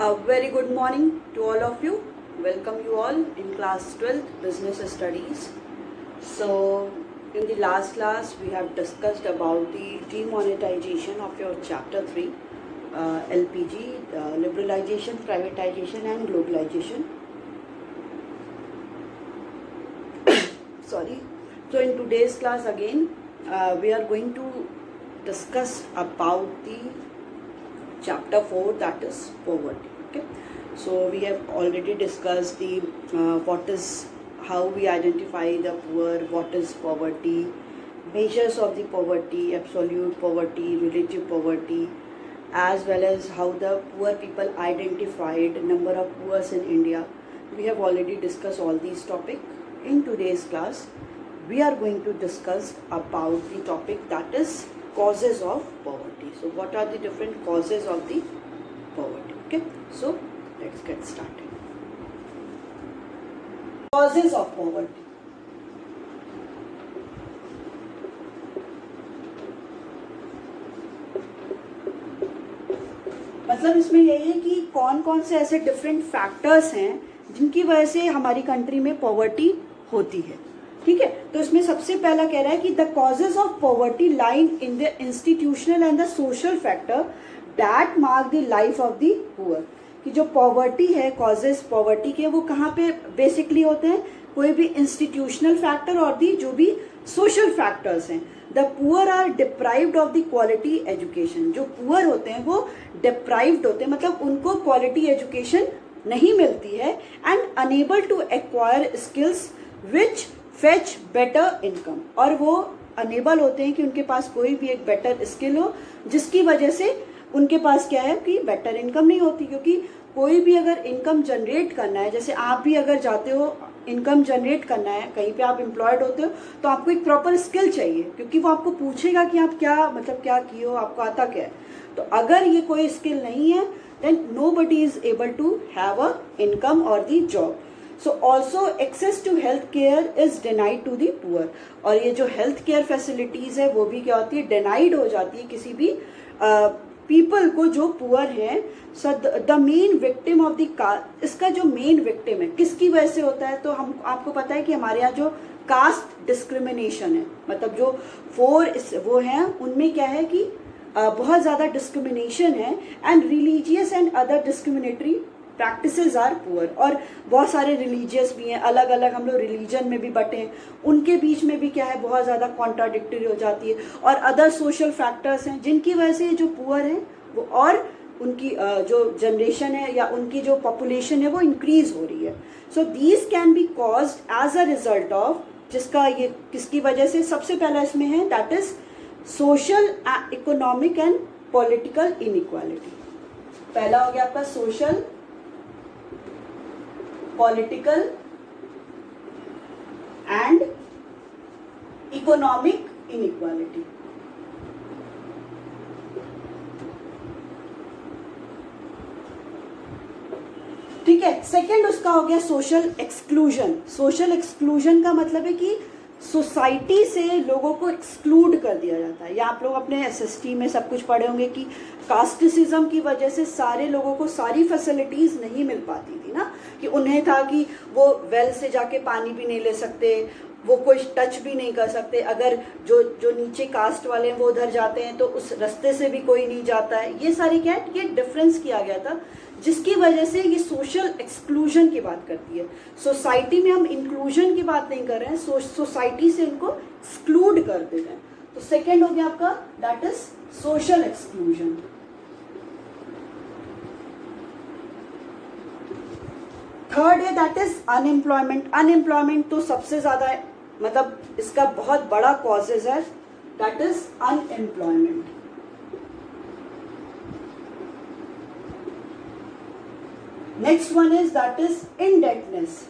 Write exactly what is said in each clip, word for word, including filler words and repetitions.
A very good morning to all of you. Welcome you all in class twelfth business studies. So in the last class we have discussed about the demonetization of your chapter three, uh, L P G, uh, liberalization, privatization and globalization. Sorry. So in today's class again uh, we are going to discuss about the chapter four, that is poverty. Okay, so we have already discussed the uh, what is how we identify the poor, what is poverty, measures of the poverty, absolute poverty, relative poverty, as well as how the poor people identified, number of poor in India. We have already discussed all these topics. In today's class we are going to discuss about the topic that is causes of poverty. So what are the different causes of the poverty? Okay, so let's get started. Causes of poverty. मतलब इसमें यही है कि कौन कौन से ऐसे different factors हैं जिनकी वजह से हमारी कंट्री में पॉवर्टी होती है. ठीक है, तो इसमें सबसे पहला कह रहा है कि the causes of poverty line in the institutional and the social factor that mark the life of the poor. कि जो पॉवर्टी है, कॉजेज पॉवर्टी के, वो कहाँ पे बेसिकली होते हैं? कोई भी इंस्टीट्यूशनल फैक्टर और दी जो भी सोशल फैक्टर्स हैं. The poor are deprived of the quality education. जो पुअर होते हैं वो डिप्राइव्ड होते हैं, मतलब उनको क्वालिटी एजुकेशन नहीं मिलती है, and unable to acquire skills which fetch better income. और वो अनेबल होते हैं कि उनके पास कोई भी एक बेटर स्किल हो जिसकी वजह से उनके पास क्या है कि बेटर इनकम नहीं होती. क्योंकि कोई भी अगर इनकम जनरेट करना है, जैसे आप भी अगर जाते हो इनकम जनरेट करना है, कहीं पे आप एम्प्लॉयड होते हो तो आपको एक प्रॉपर स्किल चाहिए, क्योंकि वो आपको पूछेगा कि आप क्या मतलब क्या किए हो, आपको आता क्या है. तो अगर ये कोई स्किल नहीं है then nobody is able to have a income और the job. So also access to health care is denied to the poor. और ये जो health care facilities है वो भी क्या होती है? denied हो जाती है किसी भी पीपल uh, को जो पुअर है. So the main victim of the caste, इसका जो मेन विक्टिम है किसकी वजह से होता है? तो हम आपको पता है कि हमारे यहाँ जो कास्ट डिस्क्रिमिनेशन है, मतलब जो फोर वो हैं उनमें क्या है कि uh, बहुत ज्यादा डिस्क्रिमिनेशन है, and religious and other discriminatory practices are poor. और बहुत सारे रिलीजियस भी हैं, अलग अलग हम लोग रिलीजन में भी बटे हैं, उनके बीच में भी क्या है बहुत ज़्यादा कॉन्ट्राडिक्टरी हो जाती है. और अदर सोशल फैक्टर्स हैं जिनकी वजह से जो पुअर हैं वो और उनकी जो जनरेशन है या उनकी जो पॉपुलेशन है वो इंक्रीज हो रही है. So these can be caused as a result of, जिसका ये किसकी वजह से? सबसे पहला इसमें है that is social, economic and political inequality. पहला हो गया आपका social, political and economic inequality. ठीक है. सेकेंड उसका हो गया सोशल एक्सक्लूजन. सोशल एक्सक्लूजन का मतलब है कि सोसाइटी से लोगों को एक्सक्लूड कर दिया जाता है. या आप लोग अपने एसएसटी में सब कुछ पढ़े होंगे कि कास्टिसिज्म की वजह से सारे लोगों को सारी फैसिलिटीज नहीं मिल पाती थी ना, कि उन्हें था कि वो वेल से जाके पानी भी नहीं ले सकते, वो कोई टच भी नहीं कर सकते. अगर जो जो नीचे कास्ट वाले हैं वो उधर जाते हैं तो उस रास्ते से भी कोई नहीं जाता है. ये सारी क्या है, ये डिफरेंस किया गया था, जिसकी वजह से ये सोशल एक्सक्लूजन की बात करती है. सोसाइटी में हम इंक्लूजन की बात नहीं कर रहे हैं, सो, सोसाइटी से इनको एक्सक्लूड कर दे रहे हैं. तो सेकेंड हो गया आपका that is social exclusion. Third है दैट इज अनएम्प्लॉयमेंट. अनएम्प्लॉयमेंट तो सबसे ज्यादा है, मतलब इसका बहुत बड़ा कॉजेज है, that is unemployment. Next one is that is indebtedness.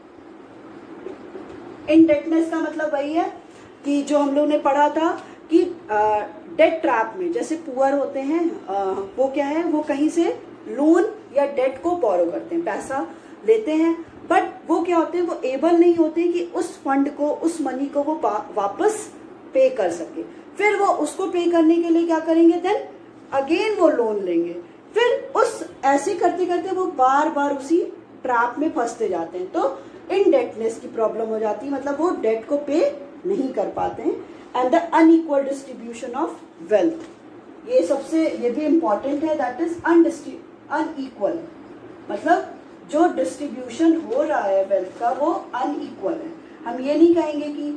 Indebtedness का मतलब वही है कि जो हम लोग ने पढ़ा था कि डेट ट्रैप में जैसे पुअर होते हैं, आ, वो क्या है, वो कहीं से लोन या डेट को बोरो करते हैं, पैसा लेते हैं, बट वो क्या होते हैं, वो एबल नहीं होते कि उस फंड को, उस मनी को वो वापस पे कर सके. फिर वो उसको पे करने के लिए क्या करेंगे, देन अगेन वो लोन लेंगे, फिर उस ऐसे करते करते वो बार बार उसी ट्रैप में फंसते जाते हैं, तो इनडेटनेस की प्रॉब्लम हो जाती है, मतलब वो डेट को पे नहीं कर पाते हैं। And the unequal distribution of wealth, ये सबसे ये भी इंपॉर्टेंट है, दैट इज अनइक्वल, मतलब जो डिस्ट्रीब्यूशन हो रहा है वेल्थ का वो अनइक्वल है। हम ये नहीं कहेंगे कि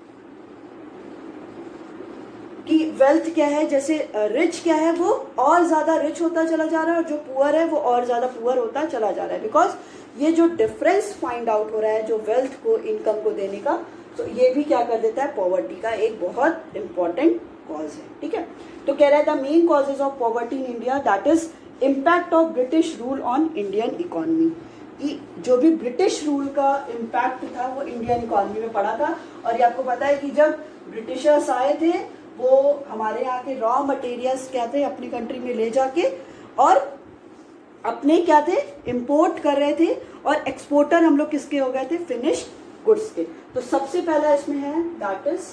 कि वेल्थ क्या है, जैसे रिच क्या है वो और ज्यादा रिच होता चला जा रहा है और जो पुअर है वो और ज्यादा पुअर होता चला जा रहा है, बिकॉज ये जो डिफरेंस फाइंड आउट हो रहा है जो वेल्थ को इनकम को देने का, तो ये भी क्या कर देता है, पॉवर्टी का एक बहुत इंपॉर्टेंट कॉज है। ठीक है, तो कह रहा है the main causes of poverty in India, that is impact of British rule on Indian economy, कि जो भी ब्रिटिश रूल का इम्पैक्ट था वो इंडियन इकोनॉमी में पड़ा था। और ये आपको पता है कि जब ब्रिटिशर्स आए थे वो हमारे यहाँ के रॉ मटेरियल्स क्या थे अपनी कंट्री में ले जाके और अपने क्या थे इंपोर्ट कर रहे थे, और एक्सपोर्टर हम लोग किसके हो गए थे, फिनिश गुड्स के। तो सबसे पहला इसमें है that is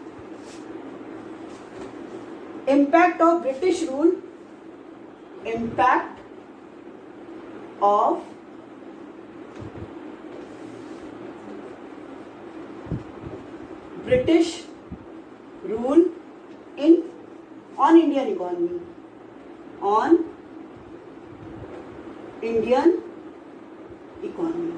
impact of British rule, impact of British rule in on Indian economy, on Indian economy.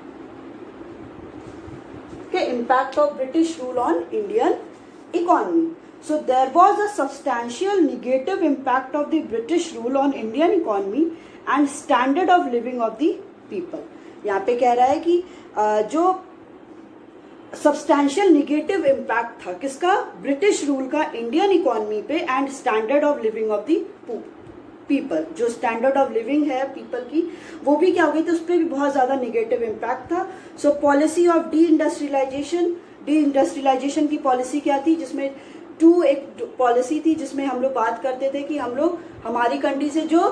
Okay, impact of British rule on Indian economy. So there was a substantial negative impact of the British rule on Indian economy and standard of living of the people. यहाँ पे कह रहा है कि जो substantial negative impact था किसका, British rule का इंडियन इकोनॉमी पे and standard of living of the people, जो स्टैंडर्ड ऑफ लिविंग है पीपल की वो भी क्या हो गई थी, उस पर भी बहुत ज्यादा निगेटिव इम्पैक्ट था। So policy of deindustrialisation, deindustrialisation की पॉलिसी क्या थी, जिसमें टू एक पॉलिसी थी जिसमें हम लोग बात करते थे कि हम लोग हमारी कंट्री से जो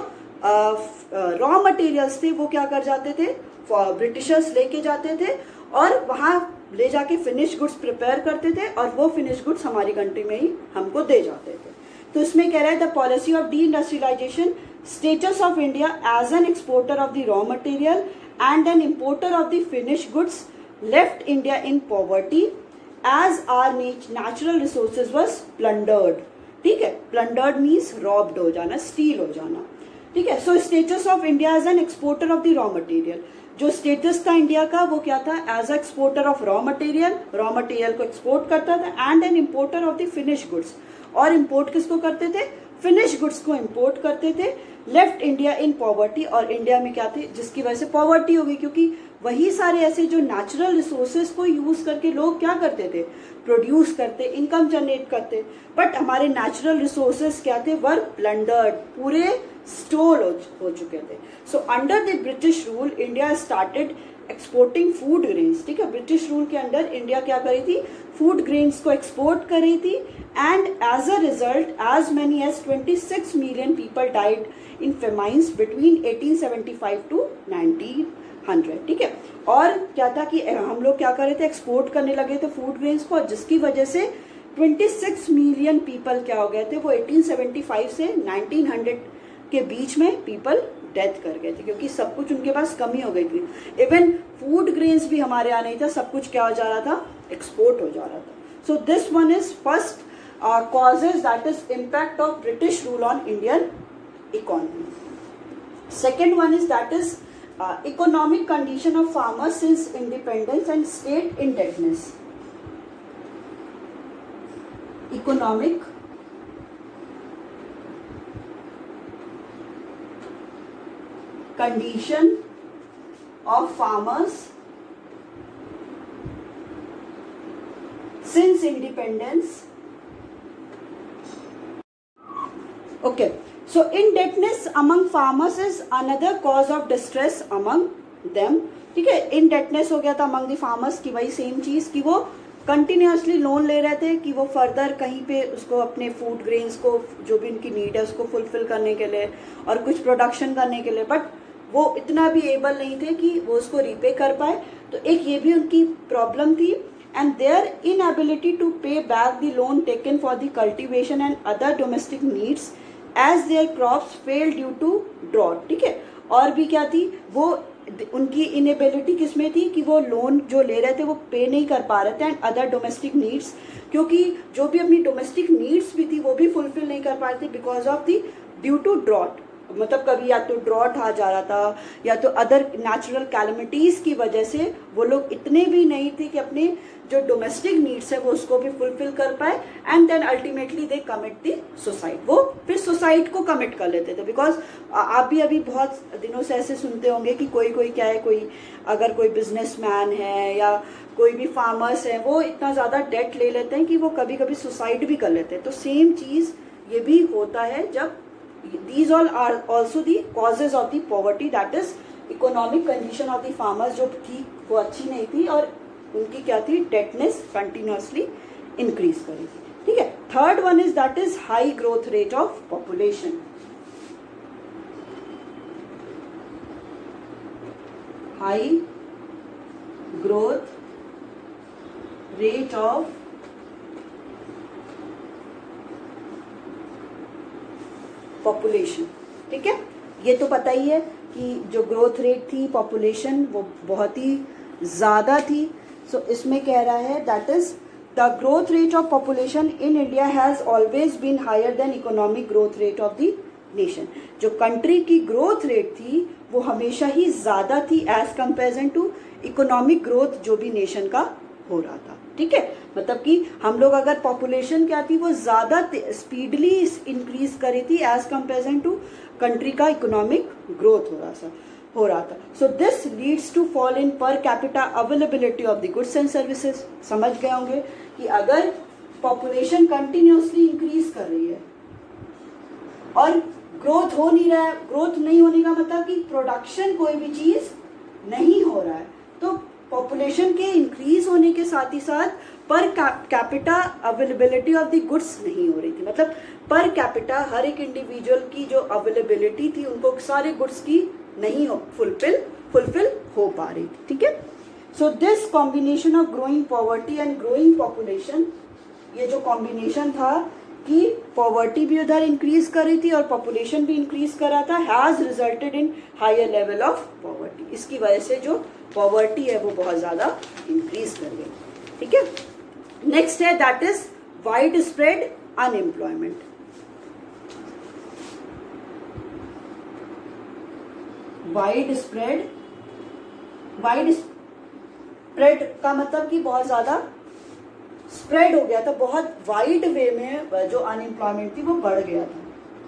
रॉ मटेरियल्स थे वो क्या कर जाते थे, ब्रिटिशर्स लेके जाते थे और वहां ले जाके फिनिश गुड्स प्रिपेयर करते थे और वो फिनिश गुड्स हमारी कंट्री में ही हमको दे जाते थे। तो इसमें कह रहा है the policy of deindustrialisation, status of India as an exporter of the raw material and an importer of the finish goods left India in poverty as our natural resources was plundered. ठीक है, plundered means robbed हो जाना, steel हो जाना। ठीक है, so status of India as an exporter of the raw material, जो status था इंडिया का वो क्या था, as exporter of raw material, raw material को एक्सपोर्ट करता था, and an importer of the finish goods, और इम्पोर्ट किसको करते थे, फिनिश गुड्स को इम्पोर्ट करते थे। लेफ्ट इंडिया इन पॉवर्टी, और इंडिया में क्या थे जिसकी वजह से पॉवर्टी हो गई, क्योंकि वही सारे ऐसे जो नेचुरल रिसोर्सेज को यूज करके लोग क्या करते थे, प्रोड्यूस करते, इनकम जनरेट करते, बट हमारे नेचुरल रिसोर्सेज क्या थे, वर प्लंडर्ड, पूरे स्टोल हो, हो चुके थे। So under the British rule India started exporting food grains. ठीक है, ब्रिटिश रूल के अंडर इंडिया क्या कर रही थी, फूड ग्रेन्स को एक्सपोर्ट कर रही थी, and as a result as many as छब्बीस million people died in famines between eighteen seventy five to nineteen hundred. ठीक है, और क्या था कि हम लोग क्या कर रहे थे, एक्सपोर्ट करने लगे थे फूड ग्रेन्स को, जिसकी वजह से छब्बीस मिलियन पीपल क्या हो गए थे, वो एटीन सेवेंटी फाइव से नाइनटीन हंड्रेड के बीच में पीपल डेथ कर गए थे, क्योंकि सब कुछ उनके पास कमी हो गई थी। इवन फूड ग्रेन्स भी हमारे यहाँ नहीं था, सब कुछ क्या हो जा रहा था, एक्सपोर्ट हो जा रहा था। So this one is first causes, that is impact of British rule on Indian economy. Second one is that is economic condition of farmers since independence and state indebtedness. इकोनॉमिक condition of farmers since independence. Okay, so indebtedness among farmers is another cause of distress among them. ठीक है, indebtedness हो गया था among the farmers की वही same चीज कि वो कंटिन्यूसली लोन ले रहे थे कि वो फर्दर कहीं पे उसको अपने फूड ग्रेन्स को जो भी उनकी नीड है उसको फुलफिल करने के लिए और कुछ प्रोडक्शन करने के लिए, बट वो इतना भी एबल नहीं थे कि वो उसको रीपे कर पाए। तो एक ये भी उनकी प्रॉब्लम थी, and their inability to pay back the loan taken for the cultivation and other domestic needs as their crops fail due to drought. ठीक है, और भी क्या थी, वो उनकी इनएबिलिटी किसमें थी कि वो लोन जो ले रहे थे वो पे नहीं कर पा रहे थे, एंड अदर डोमेस्टिक नीड्स, क्योंकि जो भी अपनी डोमेस्टिक नीड्स भी थी वो भी फुलफिल नहीं कर पा रहे थे because of the due to drought, मतलब कभी या तो ड्रॉट आ जा रहा था या तो अदर नेचुरल कैलमिटीज की वजह से वो लोग इतने भी नहीं थे कि अपने जो डोमेस्टिक नीड्स है वो उसको भी फुलफिल कर पाए, and then ultimately they commit the suicide, वो फिर सुसाइड को कमिट कर लेते थे। बिकॉज आप भी अभी बहुत दिनों से ऐसे सुनते होंगे कि कोई कोई क्या है, कोई अगर कोई बिजनेसमैन है या कोई भी फार्मर्स है वो इतना ज्यादा डेट ले लेते हैं कि वो कभी कभी सुसाइड भी कर लेते हैं। तो सेम चीज ये भी होता है जब these all are also the causes of the poverty, that is economic condition of the farmers जो थी वो अच्छी नहीं थी और उनकी क्या थी, डेटनेस कंटिन्यूसली इंक्रीज करी थी। ठीक है, third one is that is high growth rate of population. High growth rate of population. ठीक है, ये तो पता ही है कि जो ग्रोथ रेट थी पॉपुलेशन वो बहुत ही ज्यादा थी। सो so, इसमें कह रहा है that is the growth rate of population in India has always been higher than economic growth rate of the nation. जो कंट्री की ग्रोथ रेट थी वो हमेशा ही ज्यादा थी as comparison to economic growth जो भी नेशन का हो रहा था। ठीक है, मतलब कि हम लोग अगर पॉपुलेशन क्या थी वो ज्यादा स्पीडली इंक्रीज करी थी एज कंपेरिजन टू कंट्री का इकोनॉमिक ग्रोथ हो रहा था हो रहा था so this leads to fall in per capita availability of the goods and services. समझ गए होंगे कि अगर पॉपुलेशन कंटिन्यूसली इंक्रीज कर रही है और ग्रोथ हो नहीं रहा है, ग्रोथ नहीं होने का मतलब कि प्रोडक्शन कोई भी चीज नहीं हो रहा है, तो पॉपुलेशन के इंक्रीज होने के साथ ही साथ per capita availability of the goods नहीं हो रही थी। मतलब पर कैपिटा हर एक इंडिविजुअल की जो अवेलेबिलिटी थी उनको सारे गुड्स की नहीं हो फुलफिल फुलफिल हो पा रही थी। ठीक है, so this combination of growing poverty and growing population, ये जो कॉम्बिनेशन था कि पॉवर्टी भी उधर इंक्रीज कर रही थी और पॉपुलेशन भी इंक्रीज कर रहा था, has resulted in higher level of poverty. इसकी वजह से जो पॉवर्टी है वो बहुत ज्यादा इंक्रीज कर गई। ठीक है, नेक्स्ट है that is widespread unemployment. Widespread widespread का मतलब कि बहुत ज्यादा स्प्रेड हो गया था, बहुत वाइड वे में जो अनएम्प्लॉयमेंट थी वो बढ़ गया था।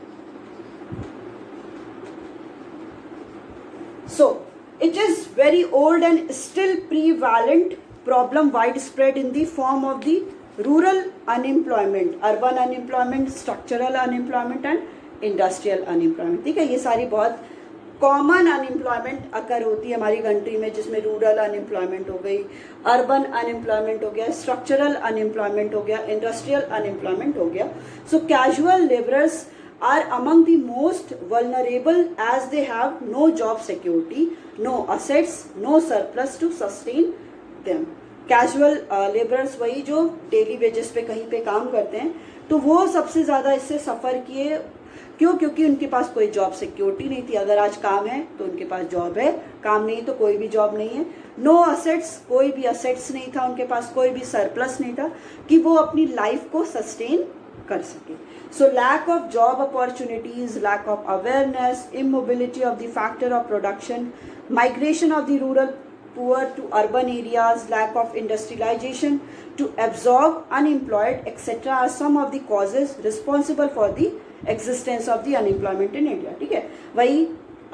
So it is very old and still prevalent problem widespread in the form of the rural unemployment, urban unemployment, structural unemployment and industrial unemployment. ठीक है, ये सारी बहुत कॉमन अनएम्प्लॉयमेंट अकर होती है हमारी कंट्री में, जिसमें रूरल अनएम्प्लॉयमेंट हो गई, अर्बन अनएम्प्लॉयमेंट हो गया, स्ट्रक्चरल अनएम्प्लॉयमेंट हो गया, इंडस्ट्रियल अनएम्प्लॉयमेंट हो गया। So casual labourers are among the most vulnerable as they have no job security, no assets, no surplus to sustain them. Casual uh, laborers वही जो डेली वेजेस पे कहीं पे काम करते हैं, तो वो सबसे ज्यादा इससे सफर किए। क्यों? क्योंकि उनके पास कोई जॉब सिक्योरिटी नहीं थी। अगर आज काम है तो उनके पास जॉब है, काम नहीं तो कोई भी जॉब नहीं है। नो असेट्स, कोई भी असेट्स नहीं था उनके पास, कोई भी सरप्लस नहीं था कि वो अपनी लाइफ को सस्टेन कर सके। So lack of job opportunities, lack of awareness, immobility of the factor of production, migration of the rural poor to urban areas, lack of industrialization to absorb unemployed, et cetera are some of the causes responsible for the existence of the unemployment in India. ठीक है, वही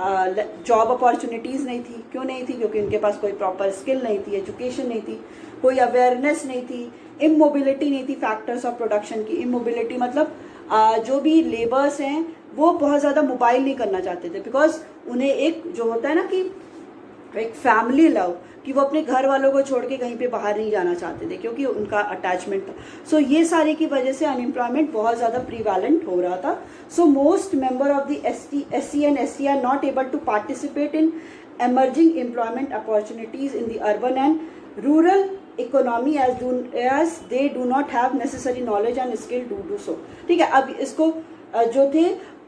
job opportunities नहीं थी। क्यों नहीं थी? क्योंकि उनके पास कोई प्रॉपर स्किल नहीं थी, एजुकेशन नहीं थी, कोई अवेयरनेस नहीं थी, इमोबिलिटी नहीं थी, फैक्टर्स ऑफ प्रोडक्शन की। इमोबिलिटी मतलब Uh, जो भी लेबर्स हैं वो बहुत ज्यादा मोबाइल नहीं करना चाहते थे, बिकॉज उन्हें एक जो होता है ना कि एक फैमिली लव, कि वो अपने घर वालों को छोड़ के कहीं पे बाहर नहीं जाना चाहते थे क्योंकि उनका अटैचमेंट था। सो so, ये सारे की वजह से अनएम्प्लॉयमेंट बहुत ज्यादा प्रीवैलेंट हो रहा था। So most member of the S T S C and S C are not able to participate in emerging employment opportunities in the urban and rural economy as do as they do not have necessary knowledge and skill to do so. ठीक है, अब इसको जो थे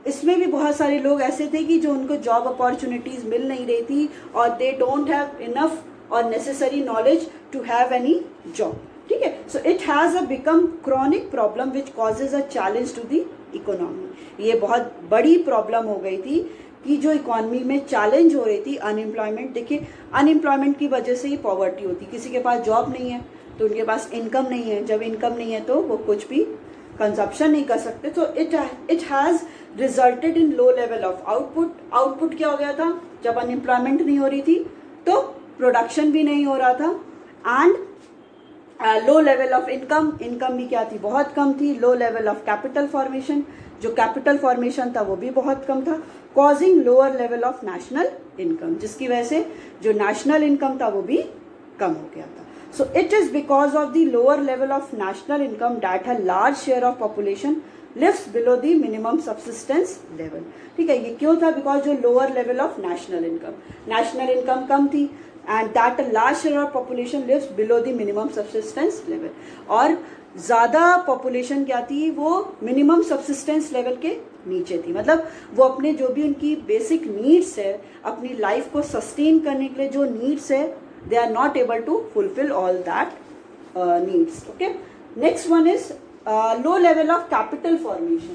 इसमें भी बहुत सारे लोग ऐसे थे कि जो उनको जॉब अपॉर्चुनिटीज मिल नहीं रही थी और दे डोंट हैव इनफ और necessary knowledge to have any job, ठीक है। So it has a become chronic problem which causes a challenge to the economy. ये बहुत बड़ी प्रॉब्लम हो गई थी कि जो इकोनॉमी में चैलेंज हो रही थी, अनएम्प्लॉयमेंट। देखिए अनएम्प्लॉयमेंट की वजह से ही पॉवर्टी होती, किसी के पास जॉब नहीं है तो उनके पास इनकम नहीं है, जब इनकम नहीं है तो वो कुछ भी कंजप्शन नहीं कर सकते। तो it it has resulted in low level of output. Output क्या हो गया था, जब अनएम्प्लॉयमेंट नहीं हो रही थी तो प्रोडक्शन भी नहीं हो रहा था, and low level of income, income भी क्या थी, बहुत कम थी। Low level of capital formation, जो कैपिटल फॉर्मेशन था वो भी बहुत कम था, causing lower level of national income, जिसकी वजह से जो नेशनल इनकम था वो भी कम हो गया था। So it is because of the lower level of national income that a large share of population lives below the minimum subsistence level। ठीक है, ये क्यों था, बिकॉज जो lower level of national income, national income कम थी and that a large share of population lives below the minimum subsistence level। और ज्यादा population क्या थी, वो मिनिमम सब्सिस्टेंस लेवल के नीचे थी, मतलब वो अपने जो भी उनकी बेसिक नीड्स है, अपनी लाइफ को सस्टेन करने के लिए जो नीड्स है, they are not able to fulfill all that uh, needs। okay, next one is uh, low level of capital formation।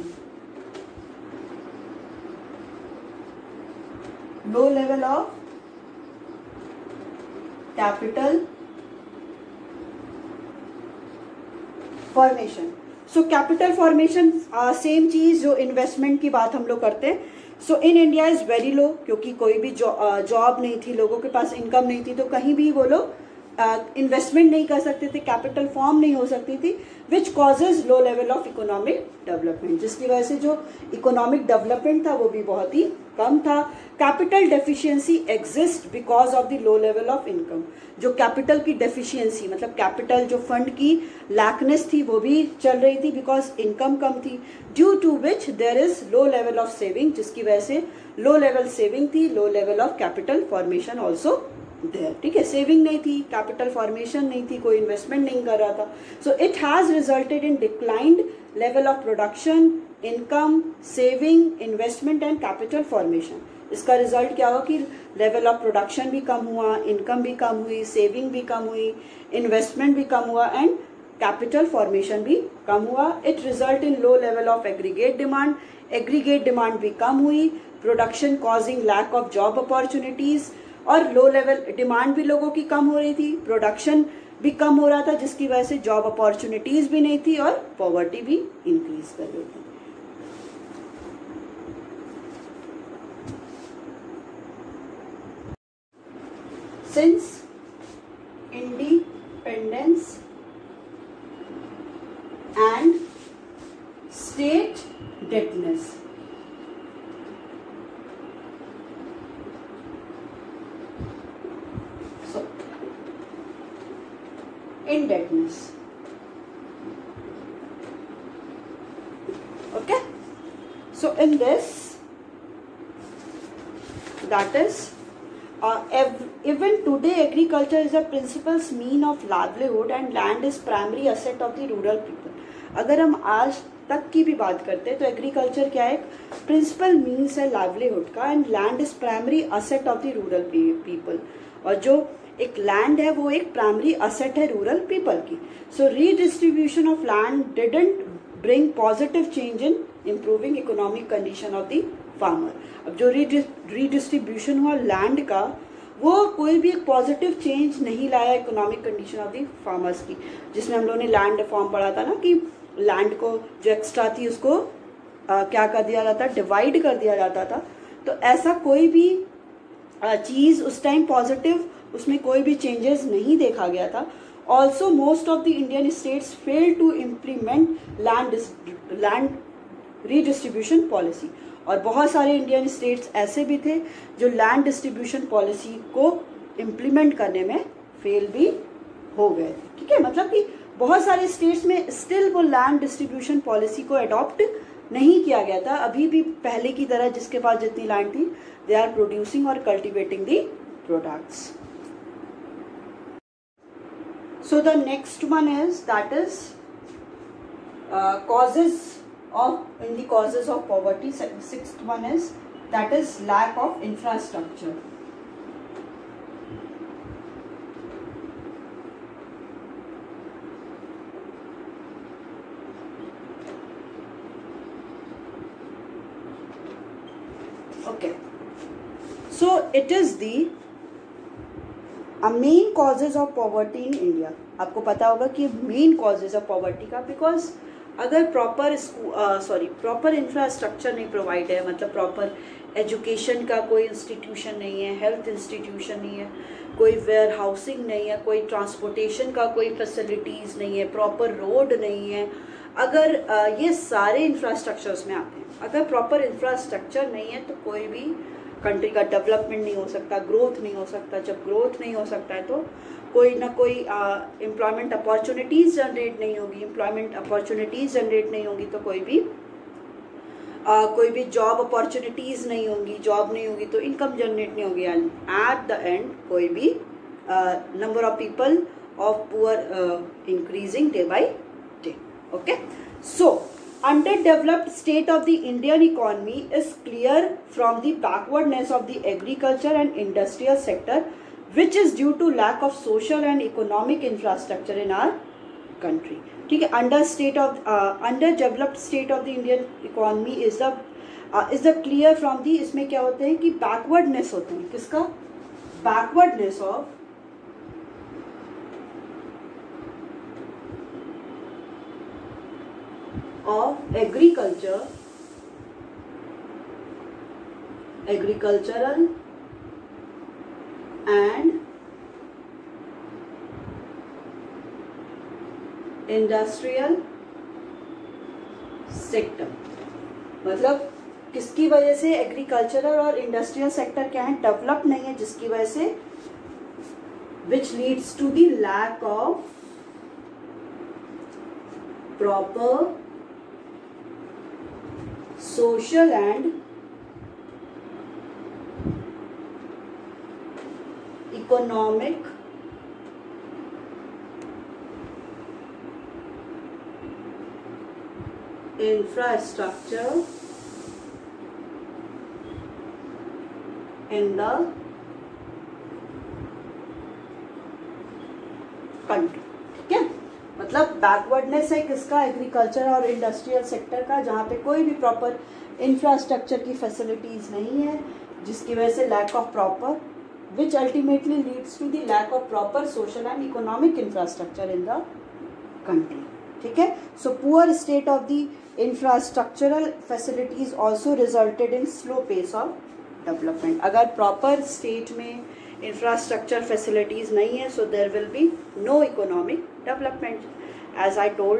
low level of capital formation। so capital formation uh, same चीज जो investment की बात हम लोग करते हैं। So in India is very low, क्योंकि कोई भी जॉब नहीं थी, लोगों के पास इनकम नहीं थी, तो कहीं भी वो लोग इन्वेस्टमेंट नहीं कर सकते थे, कैपिटल फॉर्म नहीं हो सकती थी, which causes low level of economic development, जिसकी वजह से जो इकोनॉमिक डेवलपमेंट था वो भी बहुत ही कम था। Capital deficiency exist because of the low level of income. जो कैपिटल की डेफिशिएंसी, मतलब कैपिटल जो फंड की लैकनेस थी वो भी चल रही थी, बिकॉज इनकम कम थी, due to which there is low level of saving, जिसकी वजह से लो लेवल सेविंग थी, low level of capital formation also there. ठीक है, सेविंग नहीं थी, कैपिटल फॉर्मेशन नहीं थी, कोई इन्वेस्टमेंट नहीं कर रहा था। So it has resulted in declined level of production, income, saving, investment and capital formation. इसका रिजल्ट क्या हुआ कि लेवल ऑफ प्रोडक्शन भी कम हुआ, इनकम भी कम हुई, सेविंग भी कम हुई, इन्वेस्टमेंट भी कम हुआ एंड कैपिटल फॉर्मेशन भी कम हुआ। It result in low level of aggregate demand, aggregate demand भी कम हुई, production causing lack of job opportunities, और लो लेवल डिमांड भी लोगों की कम हो रही थी, प्रोडक्शन भी कम हो रहा था, जिसकी वजह से जॉब अपॉर्चुनिटीज भी नहीं थी और पॉवर्टी भी इंक्रीज कर रही थी। Since independence and state debtness, so indebtedness, okay, so in this, that is Uh, even today agriculture is a principal mean of livelihood and land is primary asset of the rural people। अगर हम आज तक की भी बात करते हैं तो एग्रीकल्चर क्या है, प्रिंसिपल मीन्स है लाइवलीहुड का, and land is primary asset of the rural people. और जो एक लैंड है वो एक प्राइमरी असेट है रूरल पीपल की। So redistribution of land didn't bring positive change in improving economic condition of the farmer. अब जो रीडिस्ट्रीब्यूशन हुआ लैंड का, वो कोई भी एक पॉजिटिव चेंज नहीं लाया economic condition of the farmers की, जिसमें हम लोगों ने लैंड रिफॉर्म पढ़ा था ना, कि लैंड को जो एक्स्ट्रा थी उसको आ, क्या कर दिया जाता, डिवाइड कर दिया जाता था। तो ऐसा कोई भी चीज उस टाइम पॉजिटिव, उसमें कोई भी चेंजेस नहीं देखा गया था। Also most of the Indian states fail to implement land land redistribution policy, और बहुत सारे इंडियन स्टेट्स ऐसे भी थे जो लैंड डिस्ट्रीब्यूशन पॉलिसी को इम्प्लीमेंट करने में फेल भी हो गए थे। ठीक है, मतलब कि बहुत सारे स्टेट्स में स्टिल वो लैंड डिस्ट्रीब्यूशन पॉलिसी को अडॉप्ट नहीं किया गया था। अभी भी पहले की तरह जिसके पास जितनी लैंड थी, दे आर प्रोड्यूसिंग और cultivating the products. So the next one is that is causes of in the causes of poverty. Sixth one is that is lack of infrastructure. Okay, so it is the a main causes of poverty in India. आपको पता होगा कि main causes of poverty का, because अगर proper sorry proper infrastructure नहीं provide है, मतलब proper education का कोई इंस्टीट्यूशन नहीं है, हेल्थ इंस्टीट्यूशन नहीं है, कोई वेयर हाउसिंग नहीं है, कोई ट्रांसपोर्टेशन का कोई फैसिलिटीज़ नहीं है, प्रॉपर रोड नहीं है, अगर uh, ये सारे इंफ्रास्ट्रक्चर्स में आते हैं, अगर प्रॉपर इंफ्रास्ट्रक्चर नहीं है तो कोई भी कंट्री का डेवलपमेंट नहीं हो सकता, ग्रोथ नहीं हो सकता. जब ग्रोथ नहीं हो सकता है तो कोई ना कोई एम्प्लॉयमेंट अपॉर्चुनिटीज़ जनरेट नहीं होगी, एम्प्लॉयमेंट अपॉर्चुनिटीज़ जनरेट नहीं होगी तो कोई भी uh, कोई भी जॉब अपॉर्चुनिटीज़ नहीं होंगी, जॉब नहीं होगी तो इनकम जनरेट नहीं होगी, एंड एट द एंड कोई भी number of people of poor increasing day by day. Okay, so underdeveloped state of the Indian economy is clear from the backwardness of the agriculture and industrial sector, which is due to lack of social and economic infrastructure in our country. ठीक है, under state of uh, underdeveloped state of the Indian economy is the uh, is the clear from the, इसमें क्या होते हैं कि backwardness होते हैं, किसका backwardness of of agriculture, agricultural and industrial sector. मतलब किसकी वजह से एग्रीकल्चरल और इंडस्ट्रियल सेक्टर क्या है, डेवलप नहीं है, जिसकी वजह से which leads to the lack of proper social and economic infrastructure in the country. ठीक है, मतलब बैकवर्डनेस है किसका, एग्रीकल्चर और इंडस्ट्रियल सेक्टर का, जहाँ पे कोई भी प्रॉपर इंफ्रास्ट्रक्चर की फैसिलिटीज नहीं है, जिसकी वजह से lack of proper which ultimately leads to the lack of proper social and economic infrastructure in the country. ठीक है, so poor state of the infrastructural facilities also resulted in slow pace of development. अगर proper state में infrastructure facilities नहीं है, so there will be no economic development. As I told,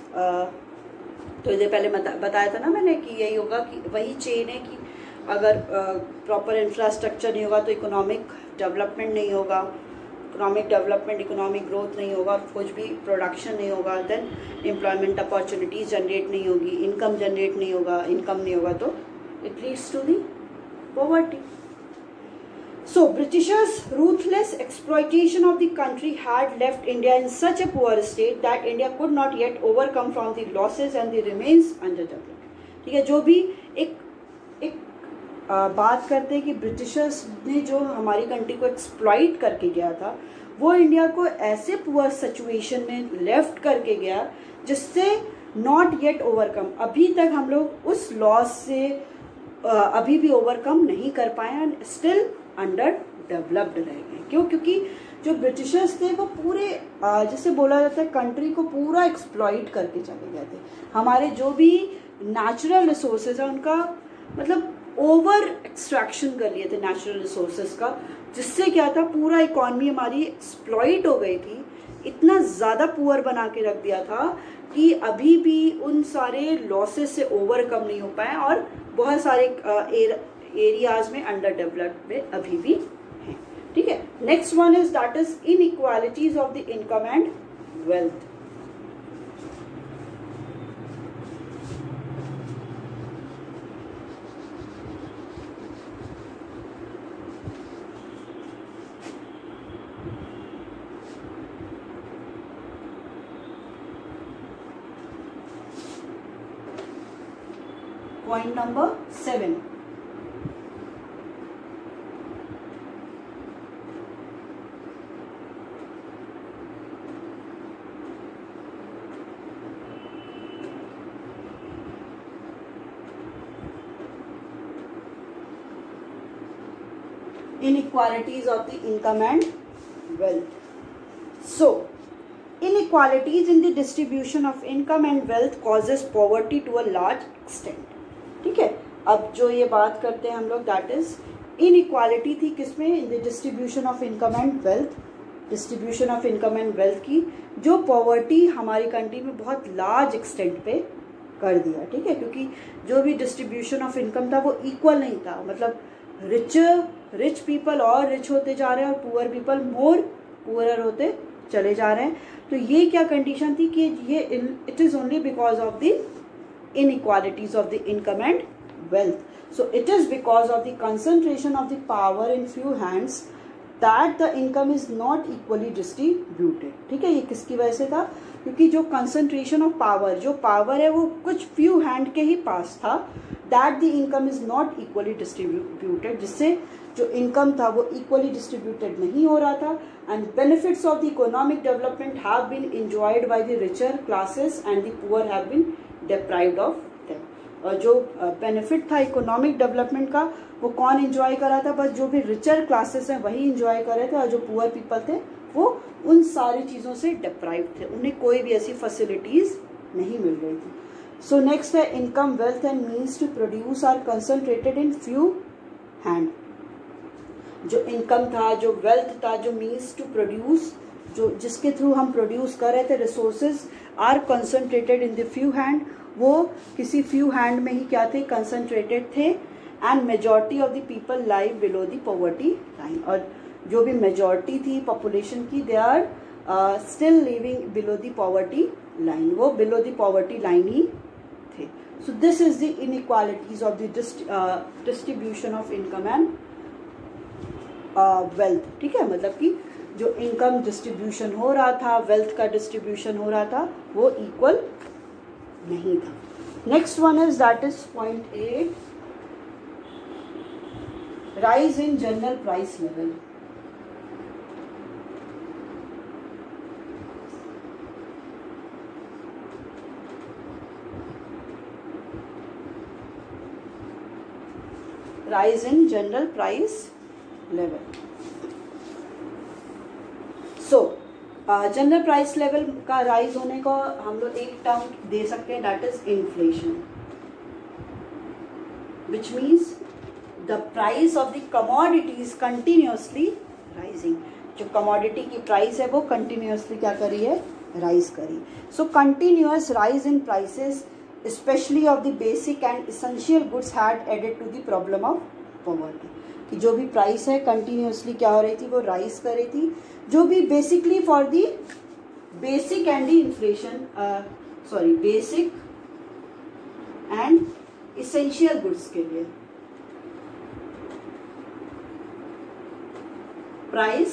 तो ये पहले बता, बताया था ना मैंने कि यही होगा कि वही चेन है कि अगर प्रॉपर uh, इंफ्रास्ट्रक्चर नहीं होगा तो इकोनॉमिक डेवलपमेंट नहीं होगा, इकोनॉमिक डेवलपमेंट इकोनॉमिक ग्रोथ नहीं होगा, और कुछ भी प्रोडक्शन नहीं होगा, देन एम्प्लॉयमेंट अपॉर्चुनिटीज जनरेट नहीं होगी, इनकम जनरेट नहीं होगा, इनकम नहीं होगा तो it leads to the poverty. So, Britishers' ruthless exploitation of the country had left India in such a poor state that India could not yet overcome from the losses and the remains underdeveloped. ठीक है, जो भी एक एक आ, बात करते हैं कि ब्रिटिशर्स ने जो हमारी कंट्री को एक्सप्लॉइट करके गया था, वो इंडिया को ऐसे पुअर सिचुएशन में लेफ्ट करके गया जिससे नॉट येट ओवरकम, अभी तक हम लोग उस लॉस से आ, अभी भी ओवरकम नहीं कर पाए एंड स्टिल अंडर डेवलप्ड रह गए. क्यों? क्योंकि जो ब्रिटिशर्स थे वो पूरे जैसे बोला जाता है कंट्री को पूरा एक्सप्लॉइट करके चले गए थे. हमारे जो भी नेचुरल रिसोर्सेज है उनका मतलब ओवर एक्सट्रैक्शन कर लिए थे नेचुरल रिसोर्सेज का, जिससे क्या था पूरा इकॉनमी हमारी एक्सप्लॉइट हो गई थी, इतना ज़्यादा पुअर बना के रख दिया था कि अभी भी उन सारे लॉसेस से ओवरकम नहीं हो पाए और बहुत सारे एरियाज में अंडर डेवलप्ड में अभी भी हैं. ठीक है, next one is that is inequalities of the income and wealth. Point number seven, inequalities of the income and wealth. So inequalities in the distribution of income and wealth causes poverty to a large extent. ठीक है, अब जो ये बात करते हैं हम लोग, दैट इज इनइक्वालिटी थी किसमें, in the distribution of income and wealth, distribution of income and wealth की, जो पॉवर्टी हमारी कंट्री में बहुत लार्ज एक्सटेंट पे कर दिया. ठीक है, क्योंकि जो भी डिस्ट्रीब्यूशन ऑफ इनकम था वो इक्वल नहीं था, मतलब रिच रिच पीपल और रिच होते जा रहे हैं और पुअर पीपल मोर पुअरर होते चले जा रहे हैं. तो ये क्या कंडीशन थी कि ये it is only because of the inequalities of the income and wealth. So it is because of the concentration of the power in few hands that the income is not equally distributed. ठीक है, ये किसकी वजह से था, क्योंकि जो concentration of power, जो power है वो कुछ few hand के ही पास था, that the income is not equally distributed, जिससे जो income था वो equally distributed नहीं हो रहा था, and benefits of the economic development have been enjoyed by the richer classes and the poor have been deprived of them. और जो बेनिफिट था इकोनॉमिक डेवलपमेंट का वो कौन एंजॉय कर रहा था, बस जो भी रिचर क्लासेस हैं वही एंजॉय कर रहे थे, और जो पुअर पीपल थे वो उन सारी चीज़ों से डिप्राइव थे, उन्हें कोई भी ऐसी फैसिलिटीज नहीं मिल रही थी. सो नेक्स्ट है income, wealth and means to produce are concentrated in few hand. जो इनकम था, जो वेल्थ था, जो मीन्स टू प्रोड्यूस, जो जिसके थ्रू हम प्रोड्यूस कर रहे थे resources, are concentrated in the few hand, वो किसी फ्यू हैंड में ही क्या थे, कंसंट्रेटेड थे. And majority of the people live below the poverty line, और जो भी मेजॉरिटी थी पॉपुलेशन की, they are still living below the poverty line, वो बिलो द पॉवर्टी लाइन ही थे. So this is the inequalities of the distribution of income and wealth. ठीक है, मतलब कि जो इनकम डिस्ट्रीब्यूशन हो रहा था, वेल्थ का डिस्ट्रीब्यूशन हो रहा था, वो इक्वल नहीं था. Next one is that is point eight, rise in general price level. Rise in general price level. So general price level का राइज होने को हम लोग एक टर्म दे सकते हैं, that is inflation, which means the price of the commodities continuously rising. जो कमोडिटी की प्राइस है वो कंटिन्यूसली क्या करी है, राइज करी. So continuous rise in prices especially of the basic and essential goods had added to the problem of poverty. कि जो भी प्राइस है कंटिन्यूसली क्या हो रही थी, वो राइज कर रही थी, जो भी basically for the basic and the inflation, sorry basic and essential goods के लिए price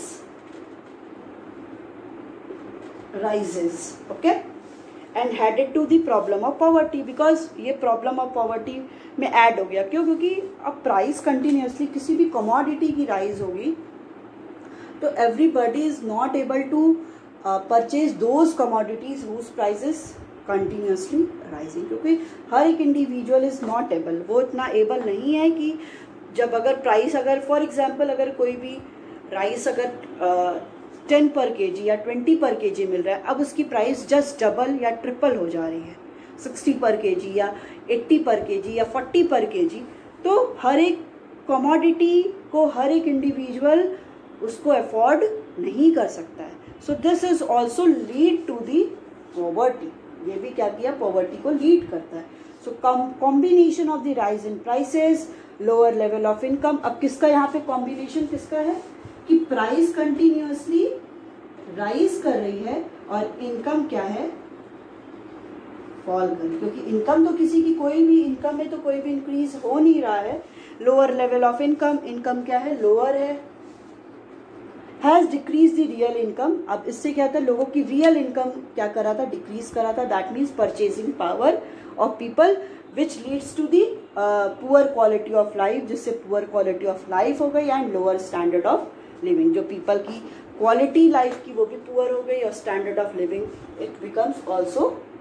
rises. Okay, and headed to the problem of poverty, because ये प्रॉब्लम ऑफ पॉवर्टी में ऐड हो गया. क्यों, क्योंकि अब प्राइस कंटिन्यूसली किसी भी कमोडिटी की राइज होगी तो everybody is not able to purchase those commodities whose prices continuously rising, क्योंकि हर एक इंडिविजुअल इज नॉट एबल, वो इतना एबल नहीं है कि जब अगर प्राइस, अगर फॉर एग्जांपल अगर कोई भी राइस अगर टेन पर केजी या ट्वेंटी पर केजी मिल रहा है, अब उसकी प्राइस जस्ट डबल या ट्रिपल हो जा रही है, सिक्सटी पर केजी या एट्टी पर केजी या फोर्टी पर केजी, तो हर एक कमोडिटी को हर एक इंडिविजुअल उसको अफोर्ड नहीं कर सकता है. So this is also lead to the poverty, ये भी क्या किया, पॉवर्टी को लीड करता है. So combination of the rise in prices, lower level of income. अब किसका यहाँ पे कॉम्बिनेशन किसका है कि प्राइस कंटिन्यूअसली राइज कर रही है और इनकम क्या है, फॉल कर रही है, क्योंकि इनकम तो किसी की कोई भी इनकम में तो कोई भी इंक्रीज हो नहीं रहा है. Lower level of income, income क्या है, लोअर है. Has decrease the real income, अब इससे क्या था, लोगों की रियल इनकम क्या करा था, डिक्रीज करा था. That means purchasing power of people which leads to the poor quality of life, जिससे पुअर क्वालिटी ऑफ लाइफ हो गई and lower standard of living. जो पीपल की क्वालिटी लाइफ की वो भी पुअर हो गई और standard of living it becomes also